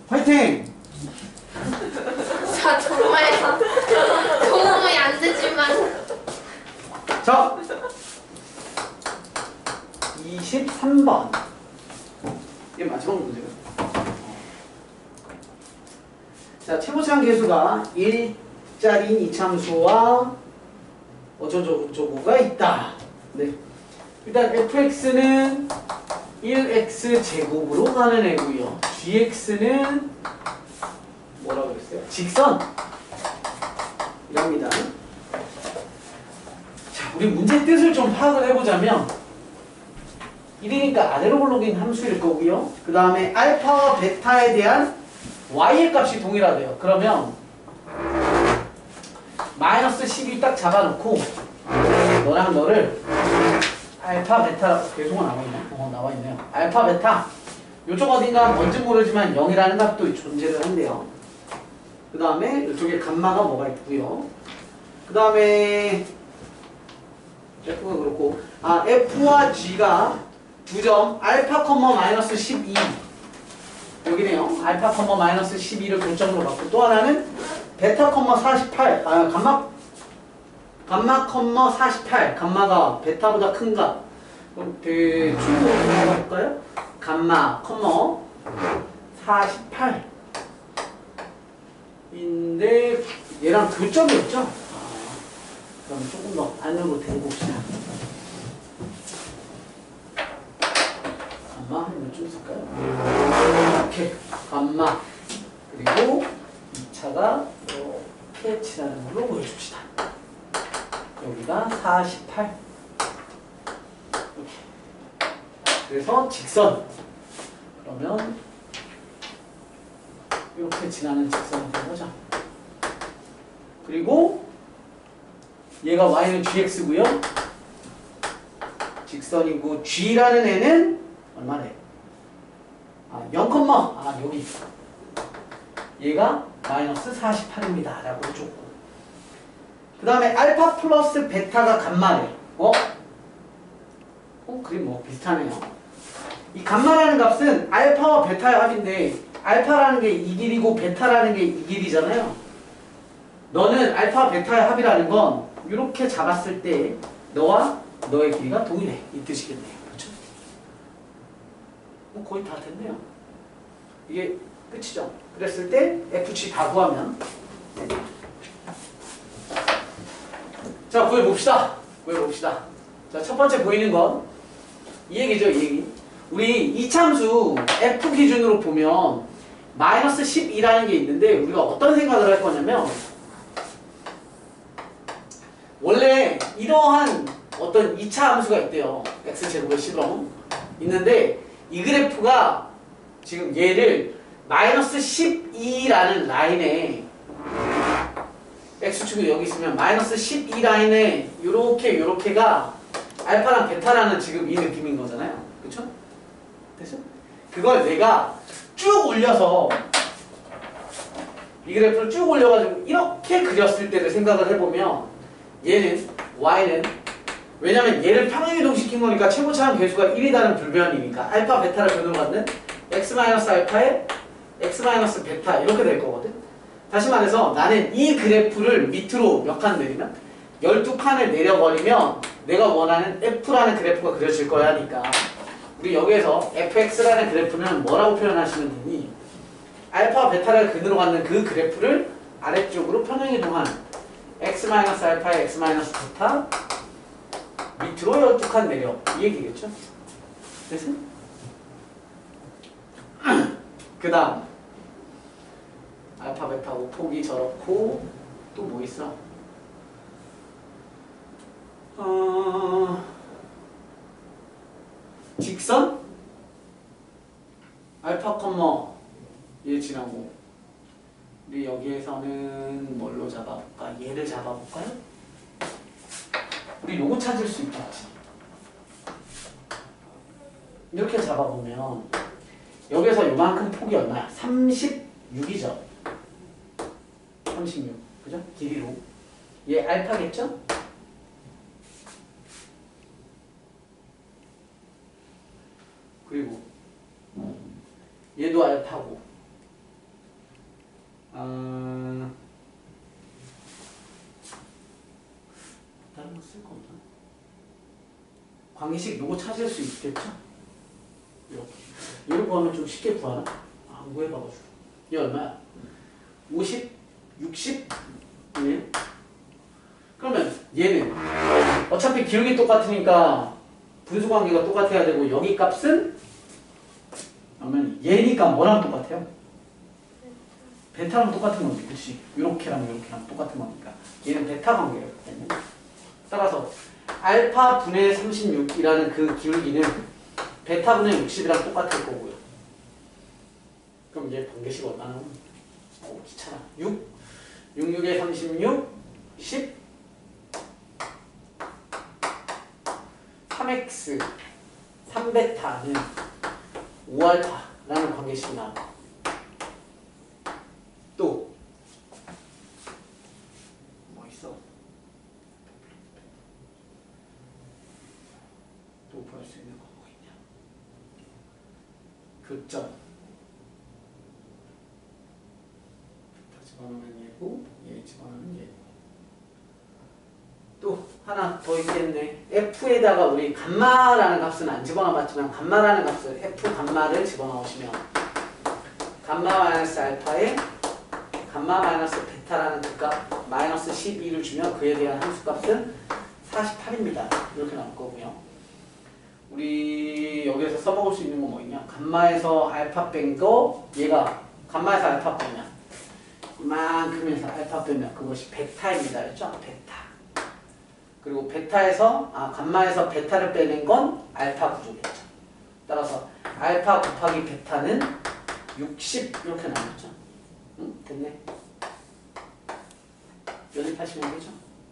화이팅! 자, 정말 도움이 안 되지만. 자, 23번. 이게 마지막 문제예요. 자, 최고차항 계수가 1짜리인 이참수와 어쩌고저쩌고가 있다. 네. 일단 fx는 1x 제곱으로 가는 애고요. gx는 뭐라고 그랬어요? 직선. 이랍니다. 자, 우리 문제 뜻을 좀 파악을 해보자면 1이니까 아래로 굴러긴 함수일 거고요. 그 다음에 알파와 베타에 대한 y의 값이 동일하대요. 그러면 마이너스 12 딱 잡아놓고 너랑 너를 알파 베타 계속은 나와있네. 나와있네요. 알파 베타 이쪽 어딘가 뭔지 모르지만 0이라는 값도 존재를 한대요. 그 다음에 이쪽에 감마가 뭐가 있고요. 그 다음에 F가 그렇고 F와 G가 두 점 알파 컴마 마이너스 12 여기네요. 알파 컴마 마이너스 12를 교점으로 받고 또 하나는 베타 컴마 48 감마 컴마 48 감마가 베타보다 큰가? 그럼 대충 해볼까요? 감마 컴마 48 인데 얘랑 교점이었죠? 그럼 조금 더 안으로 대봅시다. 감마 한 몇 줄 쓸까요? 이렇게 감마 그리고 2차가 이렇게 칠하는 걸로 보여줍시다. 여기가 48 이렇게. 그래서 직선 그러면 이렇게 지나는 직선이 되는 거죠. 그리고 얘가 y는 gx고요. 직선이고 g라는 애는 얼마래? 0, 여기 얘가 마이너스 48입니다 라고 해줬고 그 다음에 알파 플러스 베타가 감마래. 그림 뭐 비슷하네요. 이 감마라는 값은 알파와 베타의 합인데 알파라는 게 이 길이고 베타라는 게 이 길이잖아요. 너는 알파 베타의 합이라는 건 이렇게 잡았을 때 너와 너의 길이가 동일해 이 뜻이겠네요. 그렇죠? 거의 다 됐네요. 이게 끝이죠. 그랬을 때 fg 다 구하면 자 구해봅시다. 자 첫 번째 보이는 건 이 얘기죠. 이 얘기. 우리 이참수 f 기준으로 보면 마이너스 12라는 게 있는데 우리가 어떤 생각을 할 거냐면 원래 이러한 어떤 2차 함수가 있대요. x제곱의 실험 있는데 이 그래프가 지금 얘를 마이너스 12라는 라인에 x축이 여기 있으면 마이너스 12 라인에 요렇게가 알파랑 베타라는 지금 이 느낌인 거잖아요. 그쵸? 됐어? 그걸 내가 쭉 올려서 이 그래프를 쭉 올려가지고 이렇게 그렸을 때를 생각을 해보면 얘는 y는 왜냐면 얘를 평행이동시킨 거니까 최고차항 계수가 1이라는 불변이니까 알파 베타를 변으로 갖는 x-알파에 x-베타 이렇게 될 거거든. 다시 말해서 나는 이 그래프를 밑으로 몇 칸 내리면 12칸을 내려버리면 내가 원하는 f라는 그래프가 그려질 거야 하니까 우리 여기에서 fx라는 그래프는 뭐라고 표현하시면 되니 알파 베타를 근으로 갖는 그 그래프를 아래쪽으로 평행이동한 x-알파에 x-베타 밑으로 12칸 내려 이 얘기겠죠? 됐어? 그 다음 알파 베타 오폭이 저렇고 또 뭐 있어? 직선? 알파 컴마 얘 지나고 우리 여기에서는 뭘로 잡아볼까? 얘를 잡아볼까요? 우리 요거 찾을 수 있겠지. 이렇게 잡아보면 여기서 요만큼 폭이 얼마야? 36이죠. 36 그죠? 길이로 얘 알파겠죠? 그리고 얘도 알파고 다른 거 쓸 거 없나? 관계식 요거 찾을 수 있겠죠? 이렇게. 이렇게 하면 좀 쉽게 구하나? 안 구해봐가지고. 이게 얼마야? 50, 60, 1. 그러면 얘는 어차피 기울기 똑같으니까 분수 관계가 똑같아야 되고 여기 값은 그러면 얘니까 뭐랑 똑같아요? 베타랑 똑같은 건데, 그치? 요렇게랑 요렇게랑 똑같은 거니까 얘는 베타 관계였거든요. 따라서 알파 분의 36이라는 그 기울기는 베타 분의 60이랑 똑같을 거고요. 그럼 얘 관계식 얼마나? 귀찮아. 6, 6에 36, 10, 3x, 3베타는 5알파라는 관계식이 나와. 또 뭐 있어? 또 구할 수 있는 거 뭐 있냐? 교점. 다 집어넣으면 얘고, 얘 집어넣으면 얘. 또 하나 더 있겠네. f에다가 우리 감마라는 값은 안 집어넣어봤지만 감마라는 값을 f 감마를 집어넣으시면 감마 마이너스 알파에 감마 마이너스 베타라는 그 값 마이너스 12를 주면 그에 대한 함수값은 48입니다. 이렇게 나올 거고요. 우리 여기에서 써먹을 수 있는 거 뭐 있냐? 감마에서 알파 뺀 거 얘가 감마에서 알파 빼면 이만큼에서 알파 빼면 그것이 베타입니다. 그렇죠? 베타. 그리고 베타에서 감마에서 베타를 빼낸 건 알파 구조겠죠. 따라서 알파 곱하기 베타는 60 이렇게 나왔죠. 응? 됐네. 연습하시면 되죠.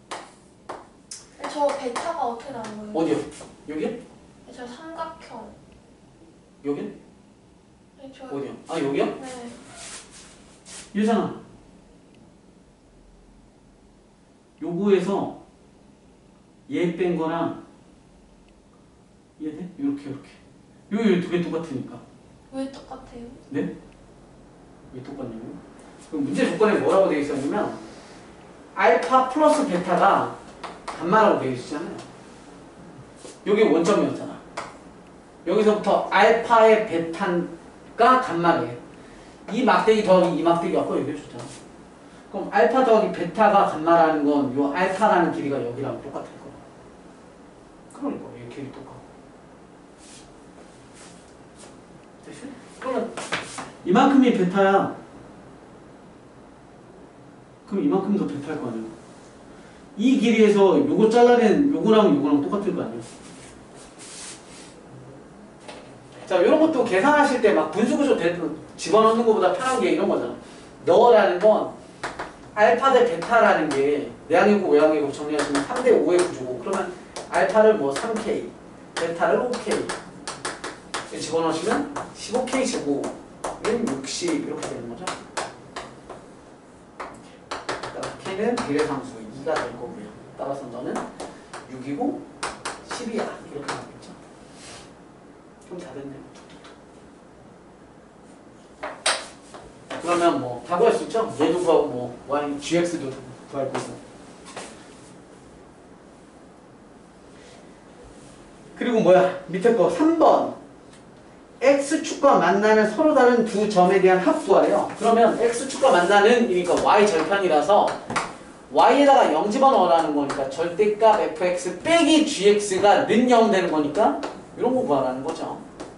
저 베타가 어떻게 나온 거예요? 어디요? 여기요? 저 삼각형. 여기요? 아니, 저... 어디요? 여기요? 네. 유상아. 요거에서 얘 뺀 거랑 얘네? 이렇게 요두 개 똑같으니까. 왜 똑같아요? 네? 왜 똑같냐고요? 그럼 문제 조건에 뭐라고 되어 있었냐면 알파 플러스 베타가 감마라고 되어 있었잖아요. 여기 원점이었잖아. 여기서부터 알파의 베타가 감마래요. 이 막대기 더하기 이 막대기 아까 얘기해줬잖아. 그럼 알파 더하기 베타가 감마라는 건 요 알파라는 길이가 여기랑 똑같을 거야. 그러니까 이 길이 똑같고. 됐어? 그러면 이만큼이 베타야. 그럼 이만큼도 베타일 거 아니야. 이 길이에서 요거 잘라낸 요거랑 똑같을 거 아니야. 자, 이런 것도 계산하실 때 막 분수구조 집어넣는 것보다 편한 게 이런 거잖아. 너라는 건 알파 대 베타라는 게 내항이고 외항이고 정리하시면 3대 5의 구조고 그러면 알파를 뭐 3K, 베타를 5K 집어넣으시면 15K 제곱은 60 이렇게 되는 거죠. K는 비례상수 2가 될 거고요. 따라서 너는 6이고 10이야 이렇게 나오겠죠. 좀 다 됐네요. 그러면 뭐 다 구할 수 있죠? 얘도 구하고 뭐 y, gx도 구할 거고. 그리고 뭐야? 밑에 거 3번 x축과 만나는 서로 다른 두 점에 대한 합 구하래요. 그러면 x축과 만나는 그러니까 y 절편이라서 y에다가 0 집어넣으라는 거니까 절대값 fx 빼기 gx가 는 0 되는 거니까 이런 거 구하라는 거죠.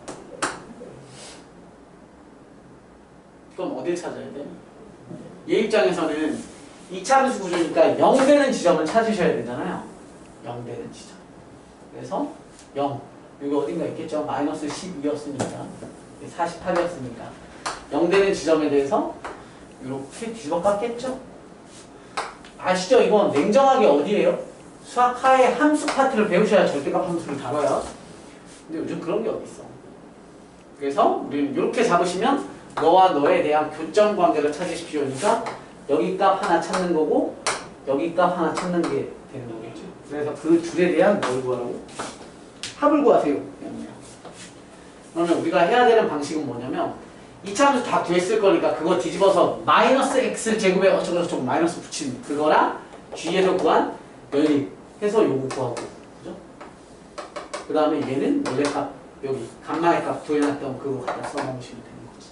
그럼 어딜 찾아야 돼? 얘 입장에서는 이차함수 구조니까 0 되는 지점을 찾으셔야 되잖아요. 0 되는 지점. 그래서 0. 여기 어딘가 있겠죠? 마이너스 12였으니까 48이었으니까 0 되는 지점에 대해서 이렇게 뒤집어 깠겠죠? 아시죠? 이건 냉정하게 어디예요? 수학 하의 함수 파트를 배우셔야 절대값 함수를 다뤄요. 근데 요즘 그런 게 어디 있어? 그래서 우리는 이렇게 잡으시면 너와 너에 대한 교점 관계를 찾으십시오. 그러니까 여기 값 하나 찾는 거고 여기 값 하나 찾는 게 되는 거겠죠. 그래서 그 둘에 대한 뭘 구하라고? 합을 구하세요. 그러면 우리가 해야 되는 방식은 뭐냐면 2차 함수 다 구했을 거니까 그거 뒤집어서 마이너스 x 제곱에 어쩌고저쩌고 마이너스 붙이는 그거랑 G에서 구한 연립 해서 요거 구하고 그죠? 그 다음에 얘는 원래 값 여기 간마의 값 구해놨던 그거 갖다 써놓으시면 되는 거지.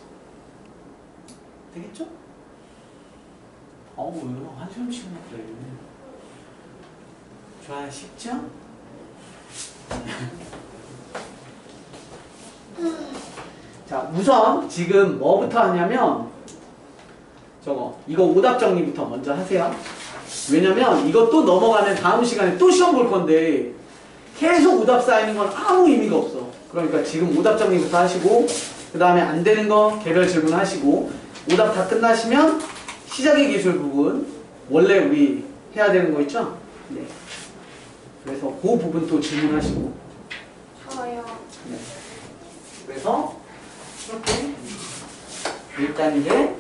되겠죠? 이거 한시험 치면 그래. 좋아요. 쉽죠? 자, 우선 지금 뭐부터 하냐면 이거 오답 정리부터 먼저 하세요. 왜냐면 이거 또 넘어가면 다음 시간에 또 시험 볼 건데 계속 오답 쌓이는 건 아무 의미가 없어. 그러니까 지금 오답 정리부터 하시고 그 다음에 안 되는 거 개별 질문 하시고 오답 다 끝나시면 시작의 기술 부분 원래 우리 해야 되는 거 있죠? 네. 그래서 그 부분 또 질문하시고. 좋아요. 네. 그래서 이렇게 일단 이게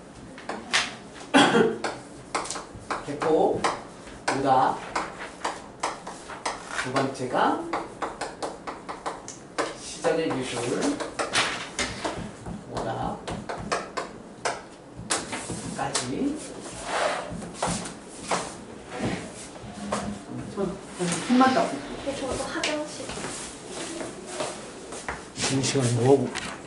개포 오답 두 번째가 시작의 기술 오답까지 손만 닦고 저도 화장실. 이 시간에 뭐하고